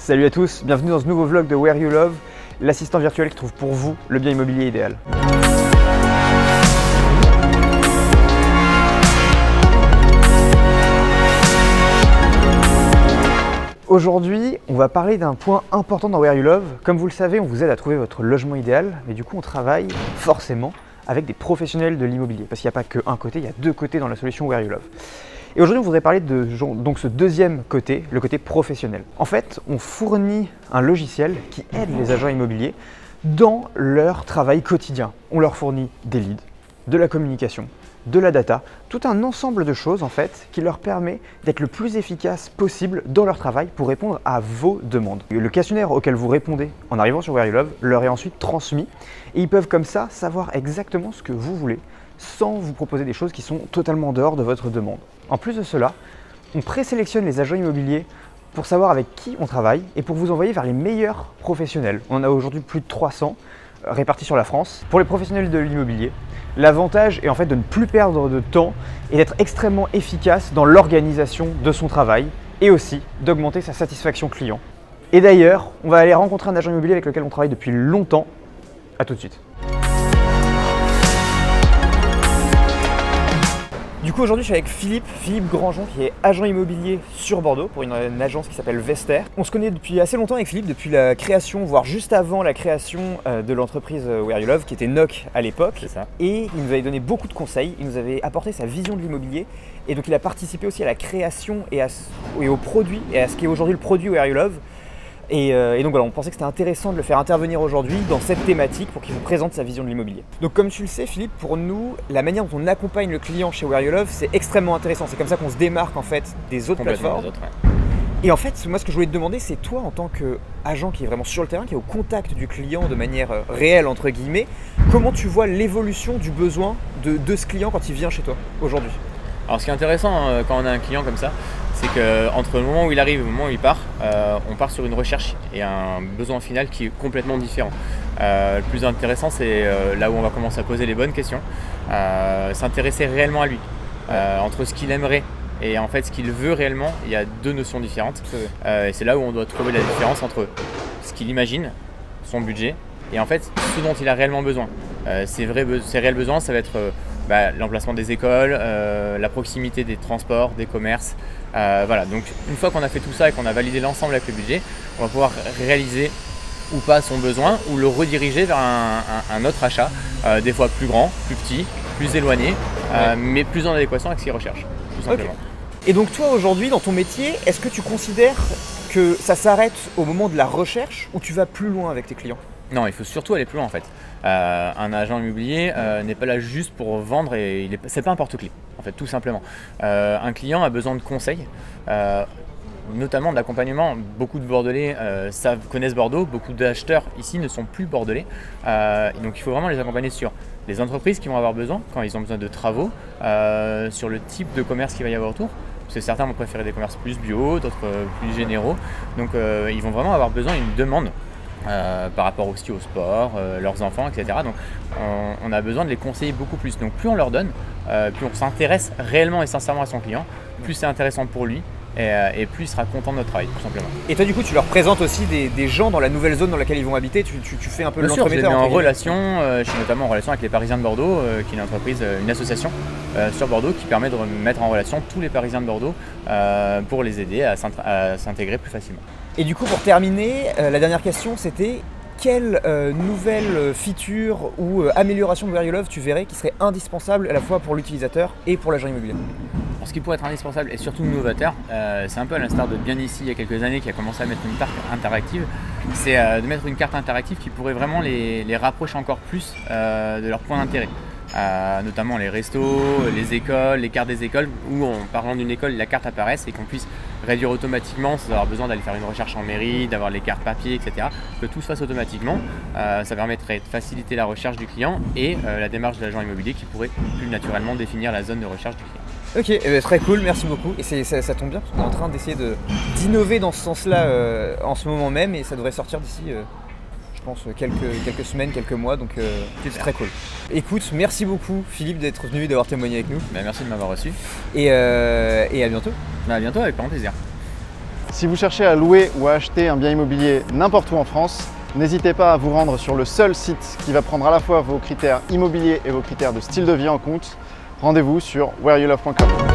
Salut à tous, bienvenue dans ce nouveau vlog de Where You Love, l'assistant virtuel qui trouve pour vous le bien immobilier idéal. Aujourd'hui, on va parler d'un point important dans Where You Love. Comme vous le savez, on vous aide à trouver votre logement idéal, mais du coup on travaille forcément avec des professionnels de l'immobilier, parce qu'il n'y a pas qu'un côté, il y a deux côtés dans la solution Where You Love. Et aujourd'hui, on voudrait parler de donc ce deuxième côté, le côté professionnel. En fait, on fournit un logiciel qui aide les agents immobiliers dans leur travail quotidien. On leur fournit des leads, de la communication, de la data, tout un ensemble de choses en fait qui leur permet d'être le plus efficace possible dans leur travail pour répondre à vos demandes. Le questionnaire auquel vous répondez en arrivant sur Where You Love leur est ensuite transmis et ils peuvent comme ça savoir exactement ce que vous voulez sans vous proposer des choses qui sont totalement en dehors de votre demande. En plus de cela, on présélectionne les agents immobiliers pour savoir avec qui on travaille et pour vous envoyer vers les meilleurs professionnels. On en a aujourd'hui plus de 300 répartis sur la France. Pour les professionnels de l'immobilier, l'avantage est en fait de ne plus perdre de temps et d'être extrêmement efficace dans l'organisation de son travail et aussi d'augmenter sa satisfaction client. Et d'ailleurs, on va aller rencontrer un agent immobilier avec lequel on travaille depuis longtemps. À tout de suite. Du coup, aujourd'hui, je suis avec Philippe Grandjean, qui est agent immobilier sur Bordeaux pour une agence qui s'appelle Vester. On se connaît depuis assez longtemps avec Philippe, depuis la création, voire juste avant la création de l'entreprise Where You Love, qui était NOC à l'époque. C'est ça. Et il nous avait donné beaucoup de conseils, il nous avait apporté sa vision de l'immobilier. Et donc, il a participé aussi à la création et au produit, et à ce qui est aujourd'hui le produit Where You Love. Et donc voilà, on pensait que c'était intéressant de le faire intervenir aujourd'hui dans cette thématique pour qu'il vous présente sa vision de l'immobilier. Donc comme tu le sais Philippe, pour nous, la manière dont on accompagne le client chez Where You Love, c'est extrêmement intéressant. C'est comme ça qu'on se démarque en fait des autres plateformes. Et en fait, moi ce que je voulais te demander, c'est toi en tant qu'agent qui est vraiment sur le terrain, qui est au contact du client de manière réelle entre guillemets, comment tu vois l'évolution du besoin de ce client quand il vient chez toi aujourd'hui? Alors ce qui est intéressant quand on a un client comme ça, c'est qu'entre le moment où il arrive et le moment où il part, on part sur une recherche et un besoin final qui est complètement différent. Le plus intéressant, c'est là où on va commencer à poser les bonnes questions, s'intéresser réellement à lui, entre ce qu'il aimerait et en fait ce qu'il veut réellement. Il y a deux notions différentes et c'est là où on doit trouver la différence entre ce qu'il imagine, son budget et en fait ce dont il a réellement besoin. Ses réels besoins, ça va être l'emplacement des écoles, la proximité des transports, des commerces. Voilà, donc une fois qu'on a fait tout ça et qu'on a validé l'ensemble avec le budget, on va pouvoir réaliser ou pas son besoin ou le rediriger vers un autre achat, des fois plus grand, plus petit, plus éloigné, mais plus en adéquation avec ce qu'il recherche, tout simplement. Okay. Et donc toi aujourd'hui dans ton métier, est-ce que tu considères que ça s'arrête au moment de la recherche ou tu vas plus loin avec tes clients? Non, il faut surtout aller plus loin en fait. Un agent immobilier n'est pas là juste pour vendre et c'est pas un porte-clés en fait, tout simplement. Un client a besoin de conseils, notamment d'accompagnement. Beaucoup de Bordelais connaissent Bordeaux, beaucoup d'acheteurs ici ne sont plus bordelais. Donc il faut vraiment les accompagner sur les entreprises qui vont avoir besoin quand ils ont besoin de travaux, sur le type de commerce qu'il va y avoir autour. Parce que certains vont préférer des commerces plus bio, d'autres plus généraux. Donc ils vont vraiment avoir besoin d'une demande. Par rapport aussi au sport, leurs enfants, etc. Donc on a besoin de les conseiller beaucoup plus. Donc plus on leur donne, plus on s'intéresse réellement et sincèrement à son client, plus c'est intéressant pour lui et plus il sera content de notre travail, tout simplement. Et toi du coup tu leur présentes aussi des gens dans la nouvelle zone dans laquelle ils vont habiter, tu fais un peu l'entremetteur. Je suis notamment en relation avec les Parisiens de Bordeaux, qui est une entreprise, une association sur Bordeaux qui permet de mettre en relation tous les Parisiens de Bordeaux pour les aider à s'intégrer plus facilement. Et du coup, pour terminer, la dernière question, c'était quelle nouvelle feature ou amélioration de Where You Love tu verrais qui serait indispensable à la fois pour l'utilisateur et pour l'agent immobilier? Ce qui pourrait être indispensable et surtout novateur, c'est un peu à l'instar de Bien Ici il y a quelques années qui a commencé à mettre une carte interactive, c'est de mettre une carte interactive qui pourrait vraiment les rapprocher encore plus de leur point d'intérêt. Notamment les restos, les écoles, les cartes des écoles, où en parlant d'une école, la carte apparaisse et qu'on puisse réduire automatiquement sans avoir besoin d'aller faire une recherche en mairie, d'avoir les cartes papier, etc. Que tout se fasse automatiquement. Ça permettrait de faciliter la recherche du client et la démarche de l'agent immobilier qui pourrait plus naturellement définir la zone de recherche du client. Ok, très cool, merci beaucoup. Et ça tombe bien parce qu'on est en train d'essayer d'innover dans ce sens-là en ce moment même et ça devrait sortir d'ici je pense quelques semaines, quelques mois, donc c'est très cool. Écoute, merci beaucoup Philippe d'être venu, d'avoir témoigné avec nous. Merci de m'avoir reçu. Et à bientôt. À bientôt, avec grand plaisir. Si vous cherchez à louer ou à acheter un bien immobilier n'importe où en France, n'hésitez pas à vous rendre sur le seul site qui va prendre à la fois vos critères immobiliers et vos critères de style de vie en compte. Rendez-vous sur whereyouLove.com.